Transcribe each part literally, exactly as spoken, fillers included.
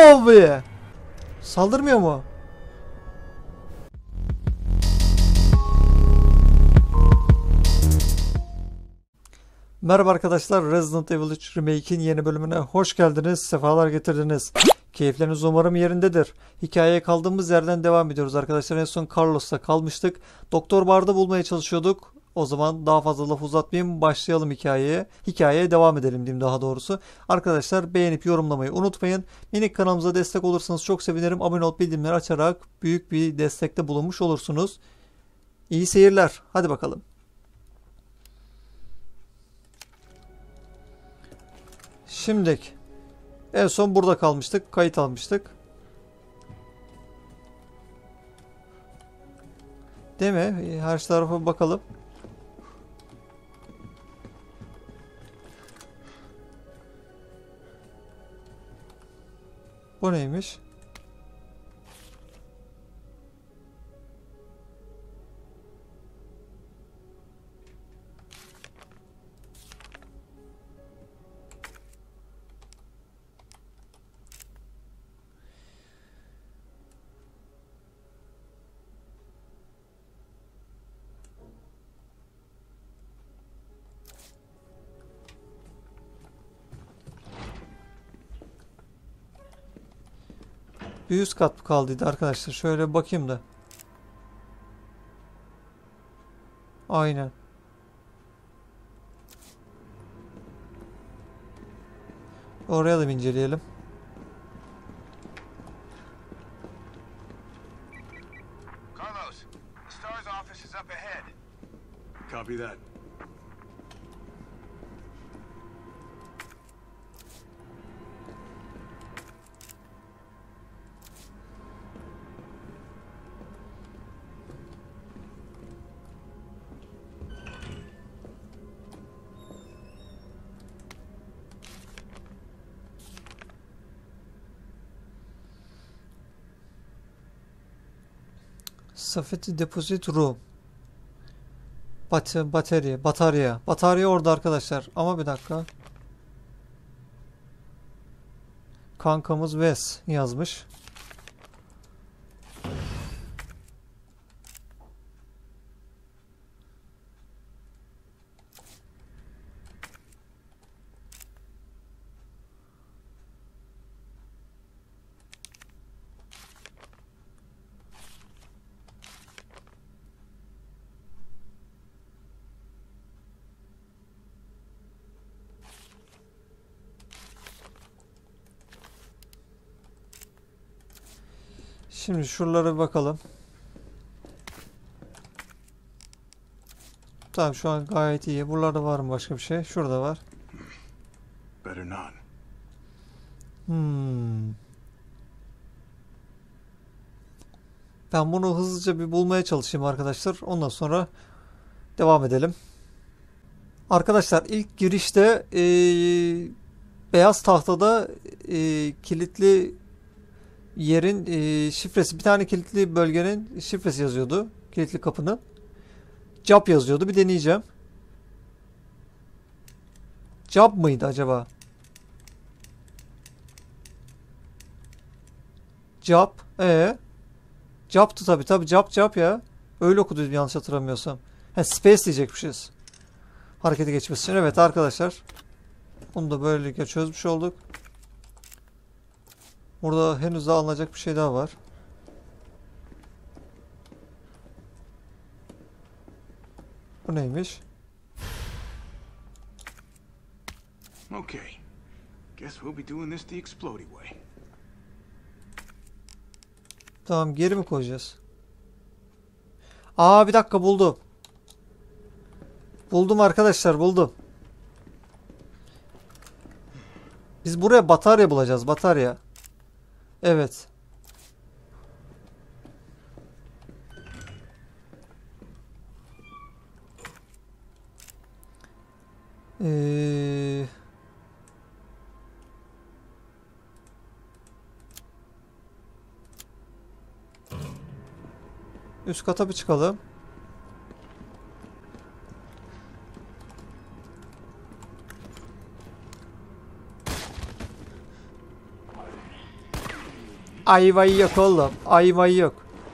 abi. Saldırmıyor mu? Merhaba arkadaşlar, Resident Evil üç Remake'in yeni bölümüne hoş geldiniz, sefalar getirdiniz. Keyifleriniz umarım yerindedir. Hikayeye kaldığımız yerden devam ediyoruz arkadaşlar. En son Carlos'ta kalmıştık. Doktor Bard'ı bulmaya çalışıyorduk. O zaman daha fazla laf uzatmayayım, başlayalım hikayeye. Hikayeye devam edelim diyeyim daha doğrusu. Arkadaşlar beğenip yorumlamayı unutmayın. Minik kanalımıza destek olursanız çok sevinirim. Abone olup bildirimleri açarak büyük bir destekte bulunmuş olursunuz. İyi seyirler. Hadi bakalım. Şimdilik en son burada kalmıştık. Kayıt almıştık. Değil mi? Her tarafa bakalım. Bu neymiş? Bir üst kat kaldıydı arkadaşlar. Şöyle bir bakayım da. Aynen. Oraya da bir inceleyelim. Carlos, the STARS office is up ahead. Copy that. Safety Deposit Room. Bat batarya, batarya. Batarya orada arkadaşlar. Ama bir dakika. Kankamız Wes yazmış. Şimdi şuralara bir bakalım. Tamam, şu an gayet iyi. Buralarda var mı başka bir şey? Şurada var. Better not. Hmm. Ben bunu hızlıca bir bulmaya çalışayım arkadaşlar. Ondan sonra devam edelim. Arkadaşlar ilk girişte ee, beyaz tahtada ee, kilitli yerin ee, şifresi, bir tane kilitli bölgenin şifresi yazıyordu. Kilitli kapının. Cap yazıyordu. Bir deneyeceğim. Cap mıydı acaba? Cap. Ee? Cap'tı tabi tabi, cap cap ya. Öyle okuduydum yanlış hatırlamıyorsam. He, space diyecekmişiz. Harekete geçmesi için. Evet arkadaşlar. Bunu da böylelikle çözmüş olduk. Burada henüz daha alınacak bir şey daha var. Bu neymiş? Okay. Guess we'll be doing this the explodey way. Tamam, geri mi koyacağız? Aa, bir dakika, buldum. Buldum arkadaşlar, buldum. Biz buraya batarya bulacağız, batarya. Evet. Ee... Üst kata bir çıkalım. Ayvayı yok oğlum. Ayvayı yok.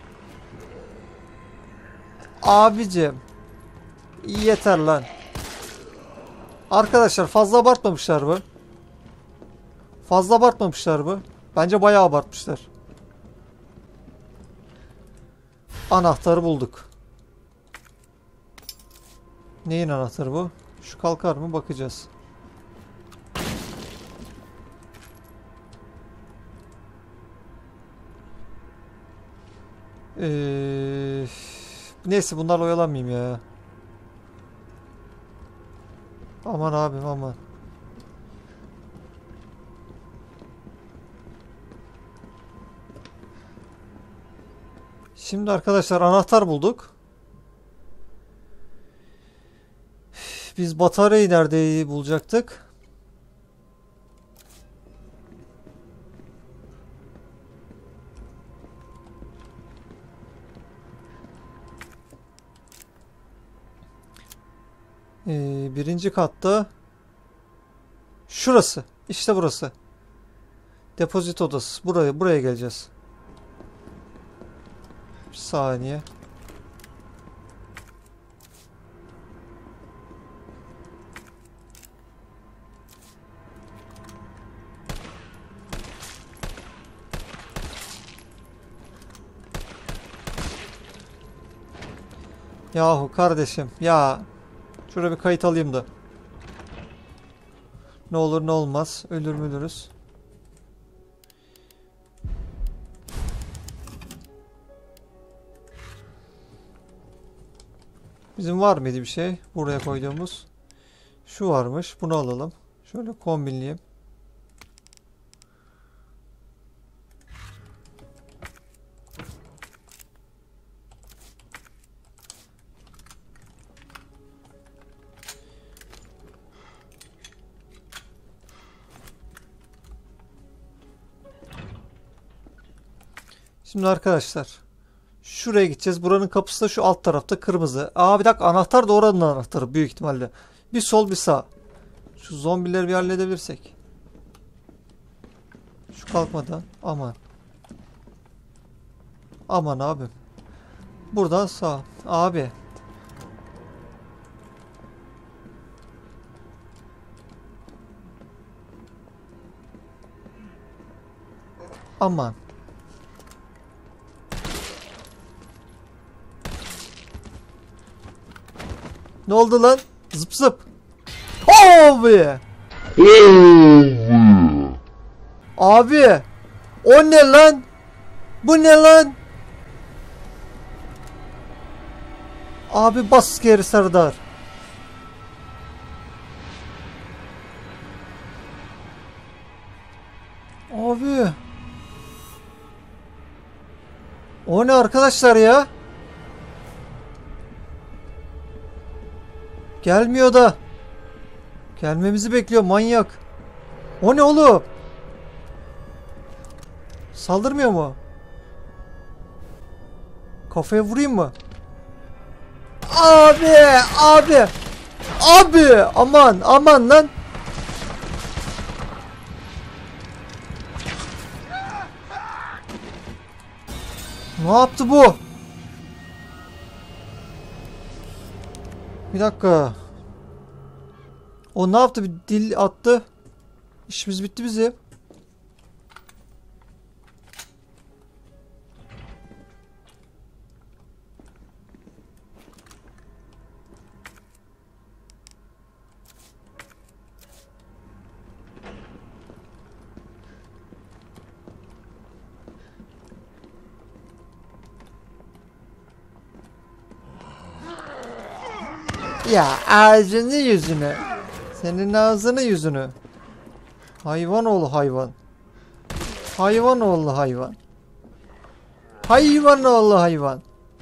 Abicim. Yeter lan. Arkadaşlar fazla abartmamışlar mı? Fazla abartmamışlar mı? Bence bayağı abartmışlar. Anahtarı bulduk. Neyin anahtarı bu? Şu kalkar mı? Bakacağız. Ee, neyse bunlarla oyalanmayayım ya. Aman abim aman. Şimdi arkadaşlar anahtar bulduk. Biz bataryayı nerede bulacaktık? Ee, birinci katta. Şurası. İşte burası. Depozit odası. Buraya, buraya geleceğiz. Bir saniye. Yahu kardeşim ya. Şurada bir kayıt alayım da. Ne olur ne olmaz. Ölür mü ölürüz. Bizim var mıydı bir şey? Buraya koyduğumuz. Şu varmış. Bunu alalım. Şöyle kombinleyeyim. Şimdi arkadaşlar. Şuraya gideceğiz. Buranın kapısı da şu alt tarafta kırmızı. Aa bir dakika anahtar da oranın anahtarı büyük ihtimalle. Bir sol bir sağ. Şu zombileri bir halledebilirsek. Şu kalkmadan. Aman. Aman abim. Buradan sağ. Abi. Aman. Ne oldu lan? Zıp zıp. Abi. Abi. O ne lan? Bu ne lan? Abi bas geri Serdar. Abi. O ne arkadaşlar ya? Gelmiyor da. Gelmemizi bekliyor manyak. O ne oğlum? Saldırmıyor mu? Kafaya vurayım mı? Abi, abi. Abi, aman, aman lan. Ne yaptı bu? Bir dakika. O ne yaptı? Bir dil attı. İşimiz bitti bizim. Ya ağzını yüzünü. Senin ağzını yüzünü. Hayvan oğlu hayvan. Hayvan oğlu hayvan. Hayvan oğlu hayvan.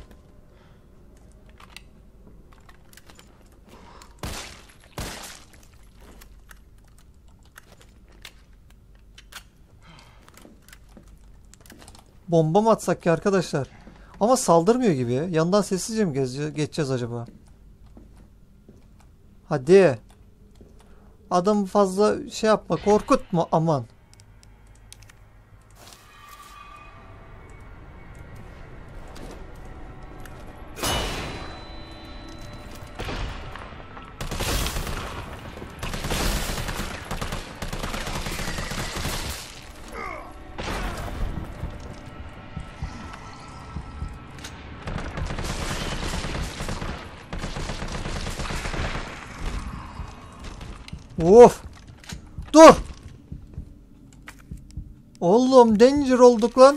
Bomba mı atsak ki arkadaşlar? Ama saldırmıyor gibi. Yandan sessizce mi gezece- geçeceğiz acaba? Hadi. Adam fazla şey yapma. Korkutma. Aman. Of. Dur. Oğlum danger olduk lan.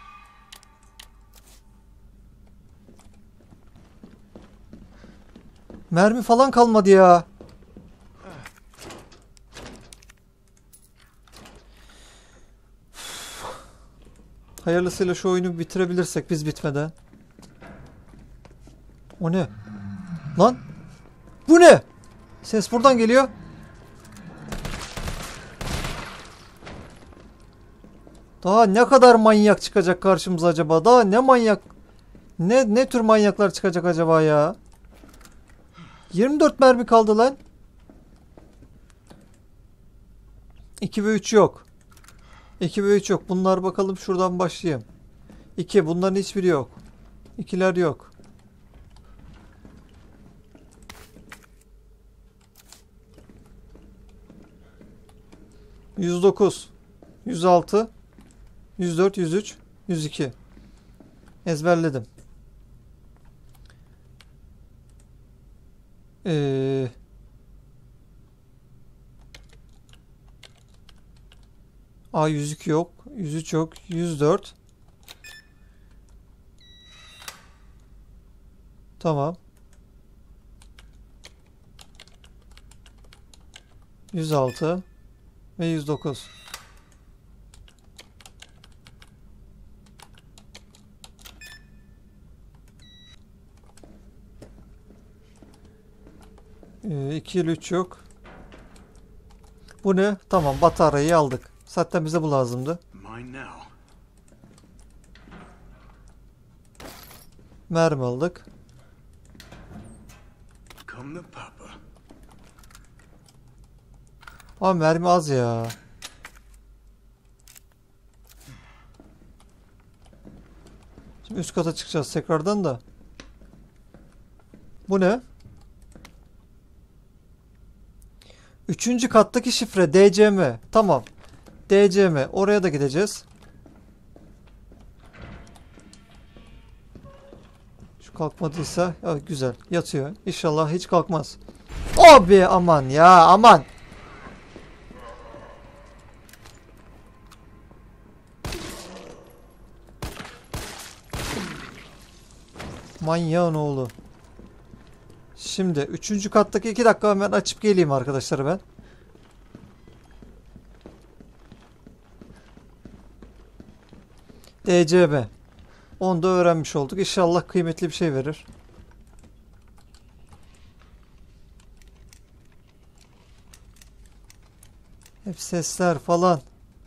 Mermi falan kalmadı ya. Hayırlısıyla şu oyunu bitirebilirsek biz bitmeden. O ne? Lan? Bu ne? Ses buradan geliyor. Daha ne kadar manyak çıkacak karşımıza acaba? Daha ne manyak? Ne ne tür manyaklar çıkacak acaba ya? yirmi dört mermi kaldı lan. iki ve üç yok. iki ve üç yok. Bunlar bakalım şuradan başlayayım. iki bunların hiçbiri yok. ikiler yok. yüz dokuz, yüz altı, yüz dört, yüz üç, yüz iki. Ezberledim. Ee, A yüz iki yok. yüz üç yok. yüz dört. Tamam. yüz altı ve yüz dokuz. Ee, iki ile üç yok. Bu ne? Tamam, bataryayı aldık. Zaten bize bu lazımdı. Mine now. Mermi aldık. Come the papa. Ama mermi az ya. Şimdi üst kata çıkacağız tekrardan da. Bu ne? Üçüncü kattaki şifre D C M. Tamam. D C M. Oraya da gideceğiz. Şu kalkmadıysa ya güzel. Yatıyor. İnşallah hiç kalkmaz. Abi aman ya aman. Manyağın oğlu. Şimdi üçüncü kattaki iki dakika hemen açıp geleyim arkadaşlar ben. D C M. Onu da öğrenmiş olduk. İnşallah kıymetli bir şey verir. Hep sesler falan.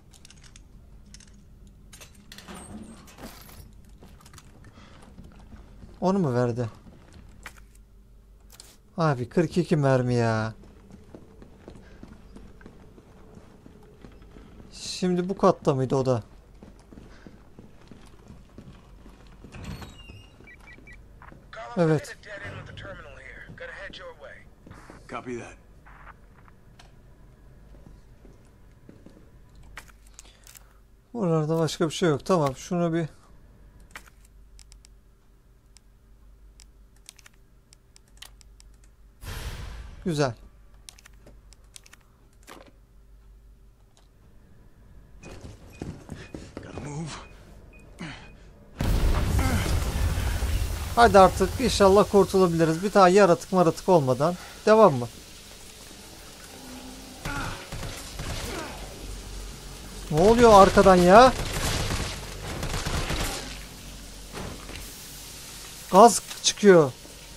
Onu mu verdi? Abi kırk iki mermi ya. Şimdi bu katta mıydı o da? Evet. Copy that. Buralarda başka bir şey yok. Tamam, şunu bir güzel. Gotta move. Hadi artık inşallah kurtulabiliriz. Bir daha yaratık maratık olmadan. Devam mı? Ne oluyor arkadan ya? Gaz çıkıyor.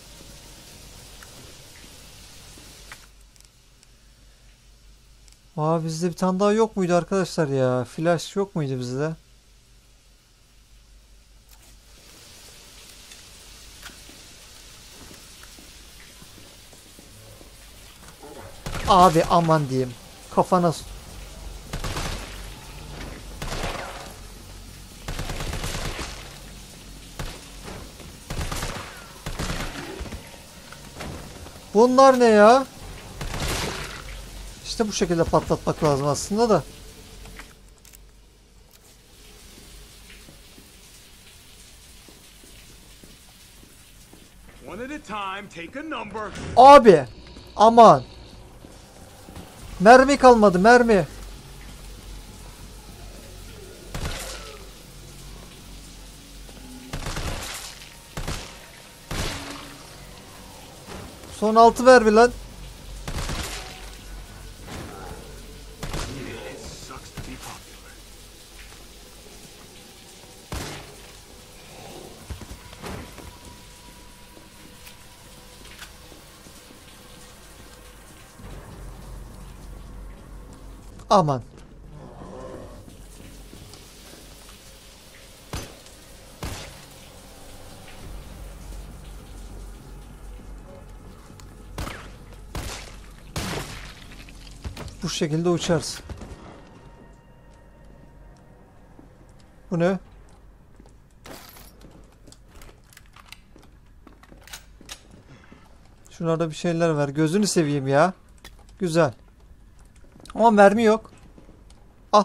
Aa, bizde bir tane daha yok muydu arkadaşlar ya? Flash yok muydu bizde? Abi aman diyeyim. Kafana s- Bunlar ne ya? İşte bu şekilde patlatmak lazım aslında da. One at a time, take a number. Abi aman. Mermi kalmadı, mermi. Son altı mermi lan. It sucks to be popular. Aman. Bu şekilde uçarsın. Bu ne? Şunlarda bir şeyler var. Gözünü seveyim ya. Güzel. Ama mermi yok. Al.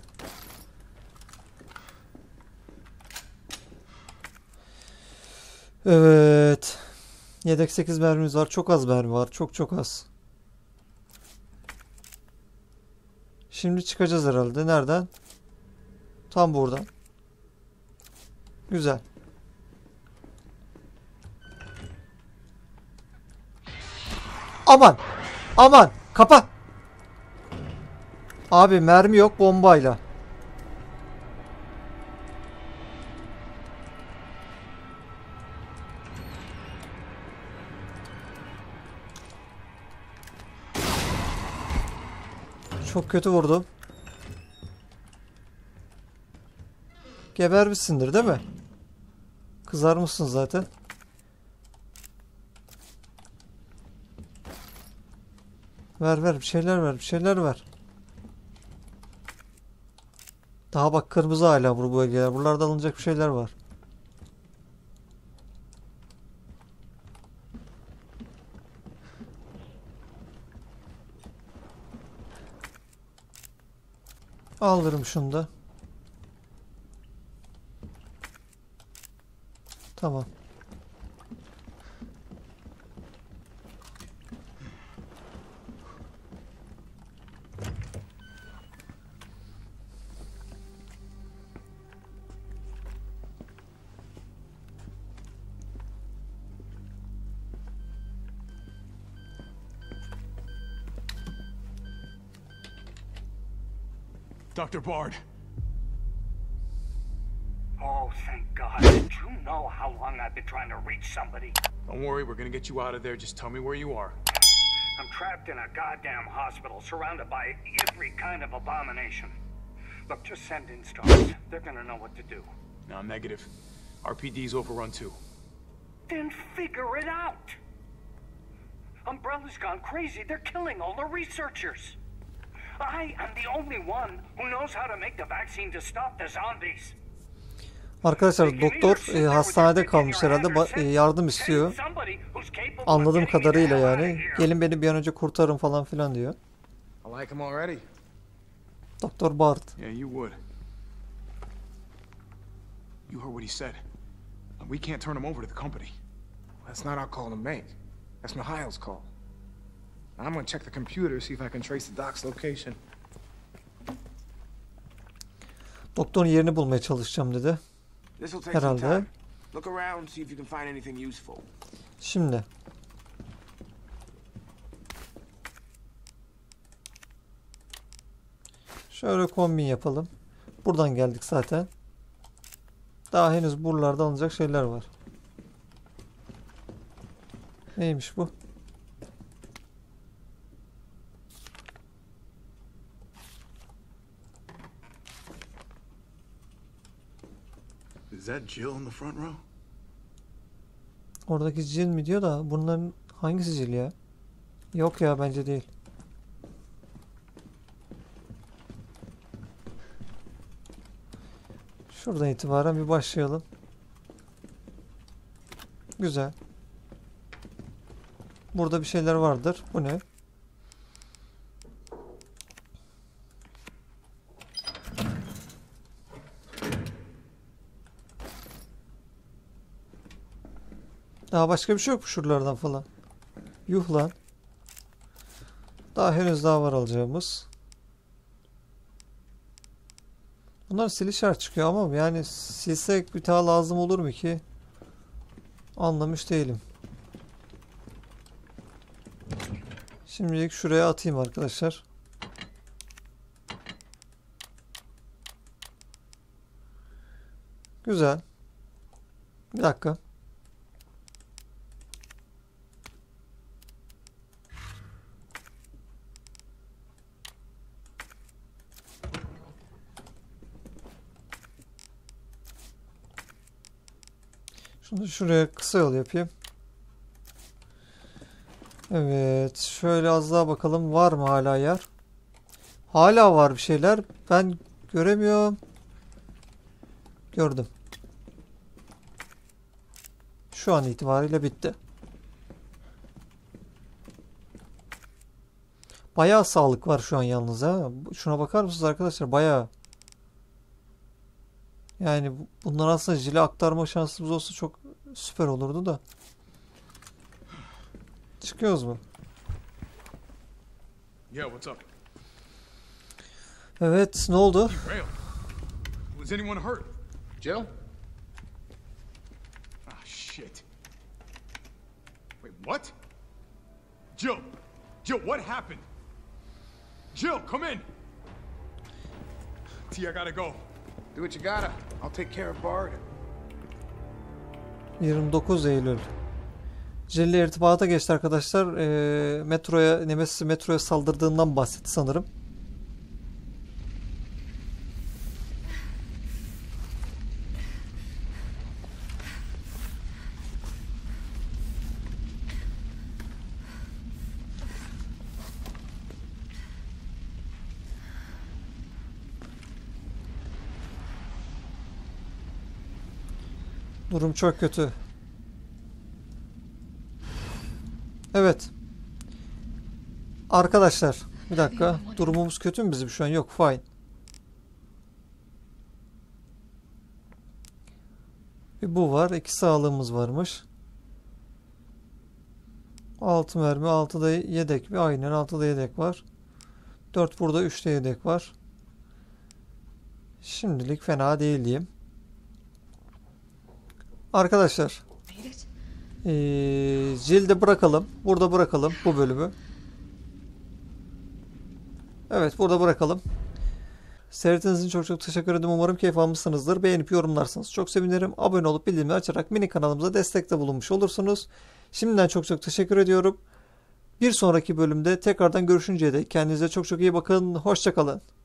Evet. Yedek sekiz mermimiz var. Çok az mermi var. Çok çok az. Şimdi çıkacağız herhalde. Nereden? Tam buradan. Güzel. Aman. Aman. Kapa. Abi mermi yok, bombayla. Çok kötü vurdum. Gebermişsindir değil mi? Kızarmışsın zaten. Ver ver bir şeyler ver bir şeyler ver. Daha bak kırmızı hala bu bölgeler. Buralarda alınacak bir şeyler var. Alırım şunu da. Tamam. Doctor Bard. Oh, thank God. Did you know how long I've been trying to reach somebody? Don't worry, we're gonna get you out of there. Just tell me where you are. I'm trapped in a goddamn hospital, surrounded by every kind of abomination. Look, just send in stars. They're gonna know what to do. No, negative. R P D's overrun too. Then figure it out. Umbrella's gone crazy. They're killing all the researchers. I am the only one who knows how to make the vaccine to stop the zombies. Arkadaşlar doktor e, hastanede kalmış herhalde. Ba- e, yardım istiyor. Anladığım kadarıyla yani. Gelin beni bir an önce kurtarın falan filan diyor. I like him already. Doktor Bard. Yeah, you would. You heard what he said. We can't turn him over to the company. That's not our call to make. That's Mikhail's call. I'm gonna check the computer, see if I can trace the doc's location. Doktorun yerini bulmaya çalışacağım dedi. This'll take some Herhalde. time. Look around, see if you can find anything useful. Şimdi. Şöyle kombin yapalım. Buradan geldik zaten. Daha henüz buralarda alınacak şeyler var. Neymiş bu? Is that Jill in the front row? Oradaki Jill mi diyor da bunların hangisi Jill ya? Yok ya bence değil. Şuradan itibaren bir başlayalım. Güzel. Burada bir şeyler vardır. Bu ne? Daha başka bir şey yok mu şuralardan falan? Yuh lan. Daha henüz daha var alacağımız. Bunlar silişer çıkıyor ama yani silsek bir daha lazım olur mu ki? Anlamış değilim. Şimdilik şuraya atayım arkadaşlar. Güzel. Bir dakika. Şunu şuraya kısa yol yapayım. Evet. Şöyle az daha bakalım. Var mı hala yer? Hala var bir şeyler. Ben göremiyorum. Gördüm. Şu an itibariyle bitti. Bayağı sağlık var şu an yalnız ha. Şuna bakar mısınız arkadaşlar? Bayağı. Yani bunlar aslında jile aktarma şansımız olsa çok süper olurdu da. Çıkıyoruz mu? Yeah, what's up? Evet, ne oldu? Rail. Was anyone hurt? Jill? Ah, shit. Wait, what? Jill! Jill, what happened? Jill, come in! T, I gotta go. Do what you gotta. I'll take care of Bard. yirmi dokuz Eylül. Jill'le irtibata geçti arkadaşlar. Ee, metroya, Nemesis metroya saldırdığından bahsetti sanırım. Durum çok kötü. Evet. Arkadaşlar, bir dakika. Durumumuz kötü mü bizim şu an? Yok, fine. Bir bu var. İki sağlığımız varmış. altı mermi, altı da yedek. Bir aynen altı da yedek var. dört burada, üç de yedek var. Şimdilik fena değil diyeyim. Arkadaşlar. Ee, Jill'de bırakalım. Burada bırakalım bu bölümü. Evet, burada bırakalım. Seyrettiğiniz için çok çok teşekkür ederim. Umarım keyif almışsınızdır. Beğenip yorumlarsanız çok sevinirim. Abone olup bildirimleri açarak mini kanalımıza destekte bulunmuş olursunuz. Şimdiden çok çok teşekkür ediyorum. Bir sonraki bölümde tekrardan görüşünceye dek kendinize çok çok iyi bakın. Hoşça kalın.